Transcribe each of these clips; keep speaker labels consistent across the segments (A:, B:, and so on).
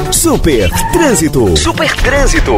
A: Super Trânsito. Super Trânsito.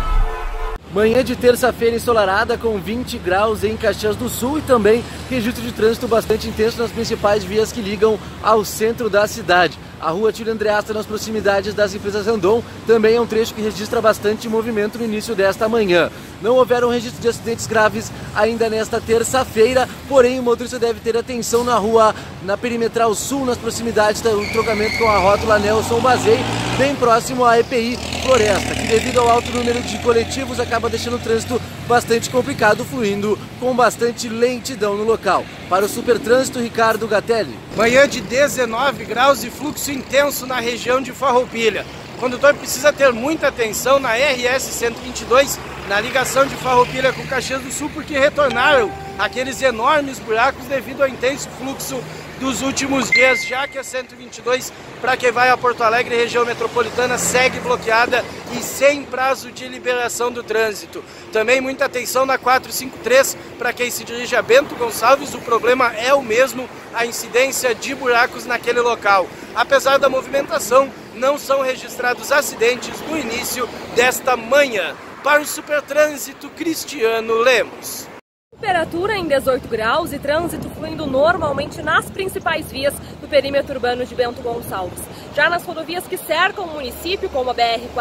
B: Manhã de terça-feira ensolarada com 20 graus em Caxias do Sul e também registro de trânsito bastante intenso nas principais vias que ligam ao centro da cidade. A rua Tílio Andreasta, nas proximidades das empresas Randon, também é um trecho que registra bastante movimento no início desta manhã. Não houveram registro de acidentes graves ainda nesta terça-feira, porém o motorista deve ter atenção na Perimetral Sul, nas proximidades do trocamento com a rótula Nelson Bazei, bem próximo à EPI Floresta, que devido ao alto número de coletivos acaba deixando o trânsito bastante complicado, fluindo com bastante lentidão no local. Para o Super Trânsito, Ricardo Gatelli.
C: Manhã de 19 graus e fluxo intenso na região de Farroupilha. O condutor precisa ter muita atenção na RS 122, na ligação de Farroupilha com Caxias do Sul, porque retornaram aqueles enormes buracos devido ao intenso fluxo dos últimos dias, já que a 122, para quem vai a Porto Alegre, região metropolitana, segue bloqueada e sem prazo de liberação do trânsito. Também muita atenção na 453, para quem se dirige a Bento Gonçalves, o problema é o mesmo, a incidência de buracos naquele local. Apesar da movimentação, não são registrados acidentes no início desta manhã. Para o Super Trânsito, Cristiano Lemos.
D: Temperatura em 18 graus e trânsito fluindo normalmente nas principais vias do perímetro urbano de Bento Gonçalves. Já nas rodovias que cercam o município, como a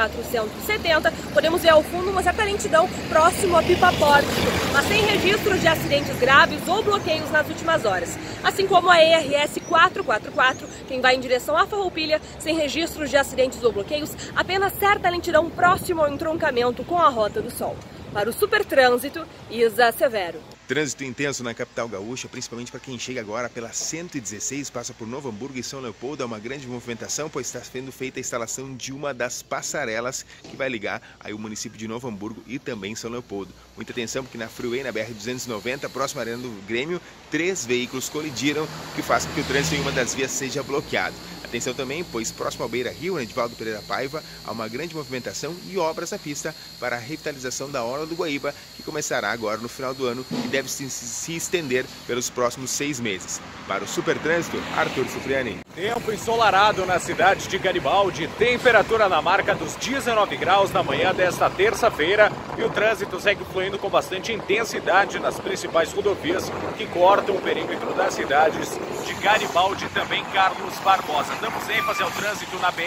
D: BR-470, podemos ver ao fundo uma certa lentidão próximo a Pipa Pórtico, mas sem registros de acidentes graves ou bloqueios nas últimas horas. Assim como a ERS 444, quem vai em direção à Farroupilha, sem registros de acidentes ou bloqueios, apenas certa lentidão próximo ao entroncamento com a Rota do Sol. Para o Super Trânsito, Isa Severo.
E: Trânsito intenso na capital gaúcha, principalmente para quem chega agora pela 116, passa por Novo Hamburgo e São Leopoldo. É uma grande movimentação, pois está sendo feita a instalação de uma das passarelas que vai ligar aí o município de Novo Hamburgo e também São Leopoldo. Muita atenção, porque na Freeway, na BR-290, próxima à Arena do Grêmio, 3 veículos colidiram, o que faz com que o trânsito em uma das vias seja bloqueado. Atenção também, pois próximo ao Beira Rio, na Edivaldo Pereira Paiva, há uma grande movimentação e obras na pista para a revitalização da Orla do Guaíba, que começará agora no final do ano e deve se estender pelos próximos 6 meses. Para o Super Trânsito, Arthur Sufriani.
F: Tempo ensolarado na cidade de Garibaldi, temperatura na marca dos 19 graus na manhã desta terça-feira e o trânsito segue fluindo com bastante intensidade nas principais rodovias que cortam o perímetro das cidades de Garibaldi e também Carlos Barbosa. Damos ênfase ao trânsito na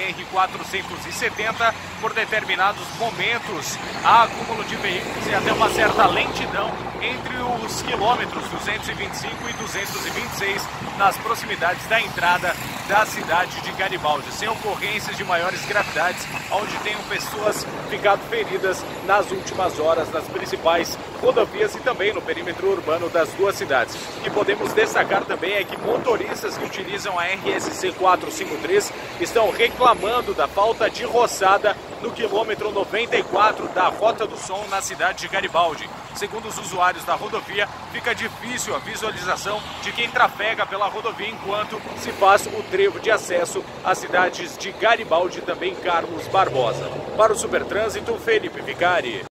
F: BR-470, por determinados momentos há acúmulo de veículos e até uma certa lentidão entre os quilômetros 225 e 226 nas proximidades da entrada da cidade de Garibaldi, sem ocorrências de maiores gravidades, onde tenham pessoas ficado feridas nas últimas horas nas principais rodovias e também no perímetro urbano das duas cidades. O que podemos destacar também é que motoristas que utilizam a RSC 453 estão reclamando da falta de roçada no quilômetro 94 da Rota do Sol na cidade de Garibaldi. Segundo os usuários da rodovia, fica difícil a visualização de quem trafega pela rodovia enquanto se faz o trevo de acesso às cidades de Garibaldi e também Carlos Barbosa. Para o Super Trânsito, Felipe Vicari.